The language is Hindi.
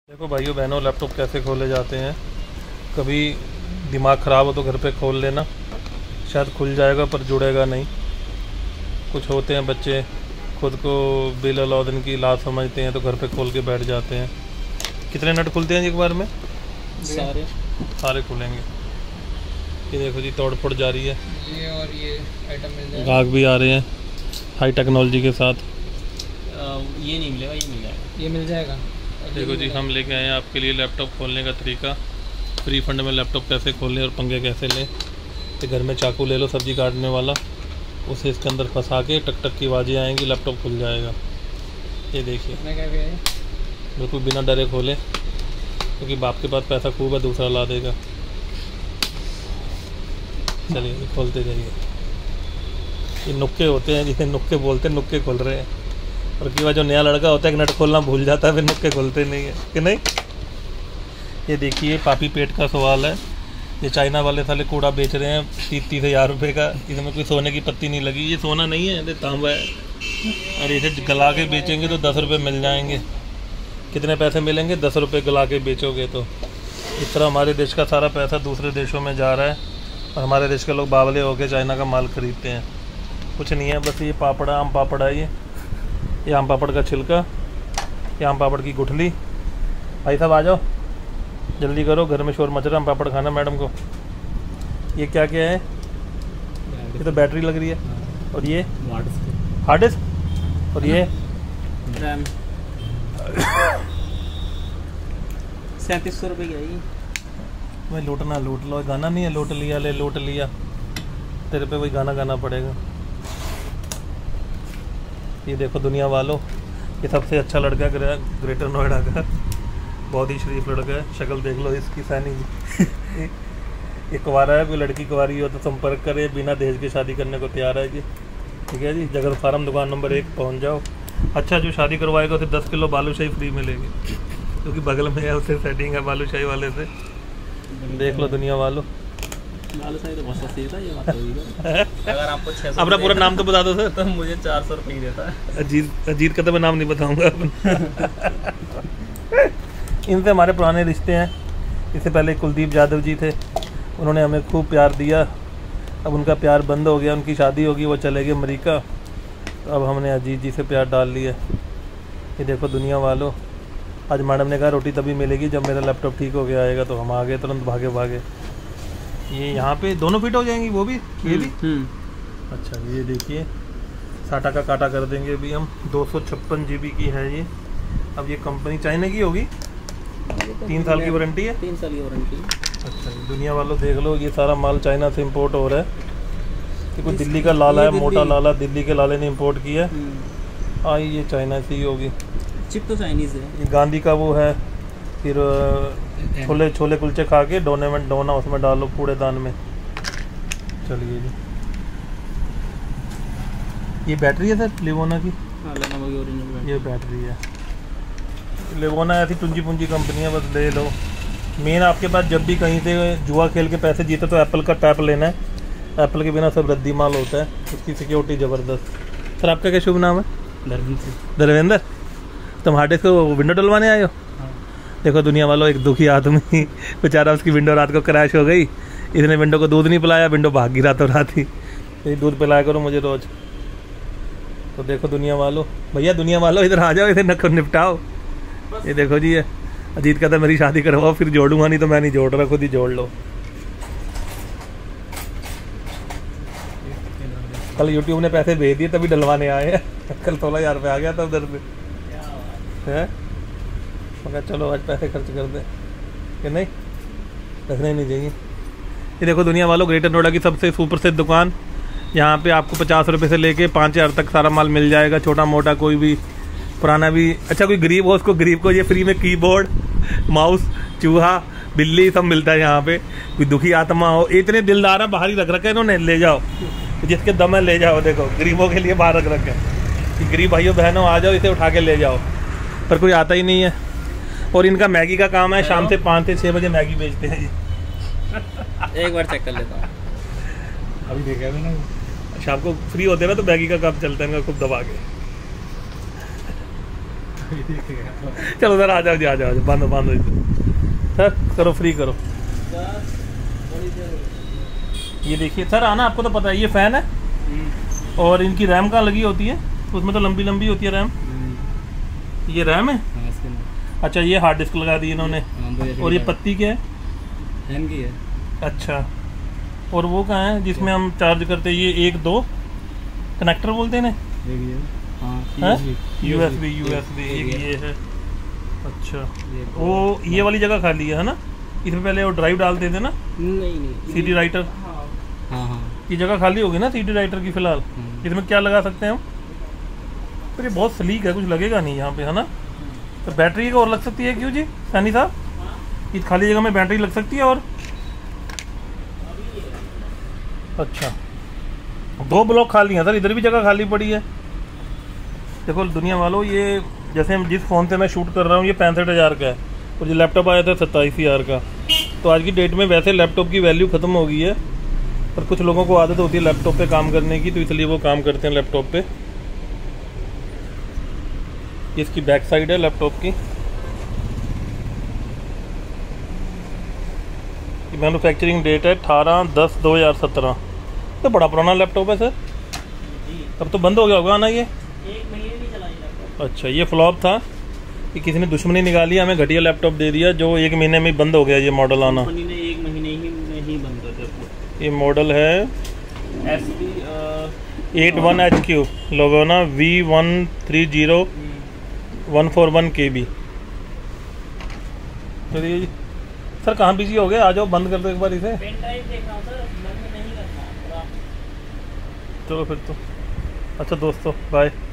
देखो भाइयों बहनों, लैपटॉप कैसे खोले जाते हैं। कभी दिमाग ख़राब हो तो घर पे खोल लेना, शायद खुल जाएगा पर जुड़ेगा नहीं। कुछ होते हैं बच्चे खुद को बिल अलाउद्दीन की लात समझते हैं तो घर पे खोल के बैठ जाते हैं। कितने नट खुलते हैं एक बार में? सारे खुलेंगे। ये देखो जी, तोड़ फोड़ जारी है। ये और ये आइटम मिल जाएगा। गाहक भी आ रहे हैं हाई टेक्नोलॉजी के साथ। ये नहीं मिलेगा, ये मिल जाएगा। ये मिल जाएगा। देखो जी, हम लेके आए हैं आपके लिए लैपटॉप खोलने का तरीका। फ्री फंड में लैपटॉप कैसे खोलें और पंगे कैसे लें। तो घर में चाकू ले लो सब्जी काटने वाला, उसे इसके अंदर फंसा के टक टक की आवाज़ें आएंगी, लैपटॉप खुल जाएगा। ये देखिए, बिल्कुल बिना डरे खोलें, क्योंकि बाप के पास पैसा खूब है, दूसरा ला देगा। चलिए खोलते जाइए। ये नुक्के होते हैं जिसे नुक्के बोलते हैं, नुक्के खोल रहे हैं। और कई बार जो नया लड़का होता है कि नट खोलना भूल जाता है, फिर नुक्के खोलते नहीं है कि नहीं। ये देखिए, पापी पेट का सवाल है। ये चाइना वाले साले कूड़ा बेच रहे हैं 30-30 हज़ार रुपये का। इसमें कोई सोने की पत्ती नहीं लगी। ये सोना नहीं है, ये तांबा है। और इसे गला के बेचेंगे तो 10 रुपये मिल जाएंगे। कितने पैसे मिलेंगे? 10 रुपये गला के बेचोगे तो। इस तरह हमारे देश का सारा पैसा दूसरे देशों में जा रहा है और हमारे देश के लोग बावले होकर चाइना का माल खरीदते हैं। कुछ नहीं है, बस ये पापड़, आम पापड़ है। ये आम पापड़ का छिलका, ये आम पापड़ की गुठली। भाई साहब आ जाओ, जल्दी करो, घर में शोर मच रहा है। आम पापड़ खाना मैडम को। ये क्या क्या है? ये तो बैटरी लग रही है। और ये हार्ड डिस्क। और ये रैम 3700 रुपये की आई। मैं लूटना लूट लो, गाना नहीं है लूट लिया ले लूट लिया। तेरे पे वही गाना गाना पड़ेगा। ये देखो दुनिया वालों, ये सबसे अच्छा लड़का ग्रेटर नोएडा का, बहुत ही शरीफ लड़का है। शक्ल देख लो इसकी, सैनी जी। ये कुंवारा है, कोई लड़की कुंवारी हो तो संपर्क करे, बिना दहेज के शादी करने को तैयार है जी। ठीक है जी, जगत फार्म दुकान नंबर 1 पहुंच जाओ। अच्छा, जो शादी करवाएगा उसे 10 किलो बालूशाही फ्री मिलेगी, क्योंकि बगल में है, उससे सेटिंग है बालूशाही वाले से। देख लो दुनिया वालों, बालूशाही तो बहुत सस्ती है, ये बात होगी। अगर आपको 600 अपना पूरा नाम तो बता दो सर। तो मुझे 400 रुपये ही देता है। अजीत का तो मैं नाम नहीं बताऊंगा। इनसे हमारे पुराने रिश्ते हैं। इससे पहले कुलदीप यादव जी थे, उन्होंने हमें खूब प्यार दिया। अब उनका प्यार बंद हो गया, उनकी शादी होगी, वो चले गए अमेरिका। तो अब हमने अजीत जी से प्यार डाल लिया। ये देखो दुनिया वालों, आज मैडम ने कहा रोटी तभी मिलेगी जब मेरा लैपटॉप ठीक हो गया आएगा। तो हम आ गए तुरंत, भागे भागे। ये यहाँ पे दोनों फिट हो जाएंगी, वो भी, ये भी। अच्छा, ये देखिए, साटा का काटा कर देंगे अभी हम। 256 GB की है ये। अब ये कंपनी चाइना की होगी। 3 साल की वारंटी है। 3 साल की वारंटी। अच्छा, दुनिया वालों देख लो, ये सारा माल चाइना से इंपोर्ट हो रहा है। देखो दिल्ली का लाला है, मोटा लाला, दिल्ली के लाले ने इंपोर्ट किया है। ये चाइना से ही होगी। चिप तो चाइनीज़ है। ये गांधी का वो है। फिर छोले छोले कुलचे खा के डोने में डोना उसमें डालो कूड़ेदान में। चलिए जी, ये बैटरी है सर लेवोना की। ये बैटरी है। लेवोना ऐसी टुंजी पुंजी कंपनी है, बस ले लो। मेन आपके पास जब भी कहीं से जुआ खेल के पैसे जीते तो एप्पल का टैप लेना है। एप्पल के बिना सब रद्दी माल होता है, उसकी सिक्योरिटी ज़बरदस्त। सर आपका क्या शुभ नाम है? धर्मेंद्र। तुम हार्ड डिस्क को विंडो डलवाने आए हो? देखो दुनिया वालों, एक दुखी आदमी बेचारा, उसकी विंडो रात को क्रैश हो गई। इसने विंडो को दूध नहीं पिलाया, विंडो भाग गिरा तो रात ही। यही दूध पिलाया करो मुझे रोज। तो देखो दुनिया वालों, भैया दुनिया वालों इधर आ जाओ, इधर नखर निपटाओ। ये देखो जी, ये अजीत कहता मेरी शादी करवाओ, फिर जोड़ूंगा, नहीं तो मैं नहीं जोड़ रहा, खुद ही जोड़ लो। कल यूट्यूब ने पैसे भेज दिए तभी डलवाने आए हैं। कल 16,000 रुपये आ गया था उधर से है। मगर चलो आज पैसे खर्च कर दे कि नहीं, रखने नहीं चाहिए। ये देखो दुनिया वालों, ग्रेटर नोएडा की सबसे सुप्रसिद्ध दुकान। यहाँ पे आपको 50 रुपये से लेके 5,000 तक सारा माल मिल जाएगा, छोटा मोटा कोई भी, पुराना भी। अच्छा, कोई गरीब हो, उसको गरीब को ये फ्री में कीबोर्ड, माउस, चूहा, बिल्ली सब मिलता है यहाँ पे। कोई दुखी आत्मा हो, इतने दिलदार है, बाहर ही रख रखे इन्होंने, ले जाओ जिसके दम है ले जाओ। देखो गरीबों के लिए बाहर रख रखे हैं। गरीब भाइयों बहनों आ जाओ, इसे उठा के ले जाओ, पर कोई आता ही नहीं है। और इनका मैगी का काम है, शाम से 5 से 6 बजे मैगी बेचते हैं जी। एक बार चेक कर लेता हूँ। अभी देखा मैंने, शाम को फ्री होते हैं ना तो मैगी का काम चलता है इनका खूब दबा के। चलो सर आ जाओ जी, आ जाओ बंद बंद सर, करो फ्री करो। ये देखिए सर, आना आपको तो पता है, ये फ़ैन है और इनकी रैम कहाँ लगी होती है, उसमें तो लंबी लंबी होती है रैम। ये रैम है, अच्छा ये हार्ड डिस्क लगा दी इन्होंने। और ये पत्ती क्या है? फैन की है। अच्छा, और वो कहाँ है जिसमें हम चार्ज करते हैं? ये 1-2 कनेक्टर बोलते हैं ना, USB एक ये है। अच्छा, वो ये वाली जगह खाली है ना, इसमें पहले वो ड्राइव डालते थे ना? नहीं CD राइटर, हाँ ये जगह खाली होगी ना CD राइटर की फ़िलहाल। इसमें क्या लगा सकते हैं हम? पर ये बहुत स्लीक है, कुछ लगेगा नहीं यहाँ पे, है ना? तो बैटरी एक और लग सकती है क्यों जी सैनी साहब? इस खाली जगह में बैटरी लग सकती है और? अच्छा, 2 ब्लॉक खाली हैं सर, इधर भी जगह खाली पड़ी है। देखो दुनिया वालों, ये जैसे हम जिस फ़ोन से मैं शूट कर रहा हूँ ये 65,000 का है और जो लैपटॉप आया था 27,000 का। तो आज की डेट में वैसे लैपटॉप की वैल्यू ख़त्म हो गई है, पर कुछ लोगों को आदत होती है लैपटॉप पे काम करने की, तो इसलिए वो काम करते हैं लैपटॉप पे। इसकी बैक साइड है लैपटॉप की, मैन्युफैक्चरिंग डेट है 18/10/2017। तो बड़ा पुराना लैपटॉप है सर, तब तो बंद हो गया होगा ना ये? 1 महीने नहीं चला ये लैपटॉप। अच्छा, ये फ्लॉप था कि किसी ने दुश्मनी निकाली, हमें घटिया लैपटॉप दे दिया जो 1 महीने में बंद हो गया ये मॉडल आना। कंपनी ने 1 महीने में ही बंद कर दिया। ये मॉडल है SP 81HQ लोगोना V130 141 KB। चलिए जी सर, कहाँ बिजी हो गए? आ जाओ, बंद कर दो एक बार इसे। पेन ड्राइव देख रहा हूँ सर, बंद नहीं करना पूरा। चलो फिर तो अच्छा दोस्तों, बाय।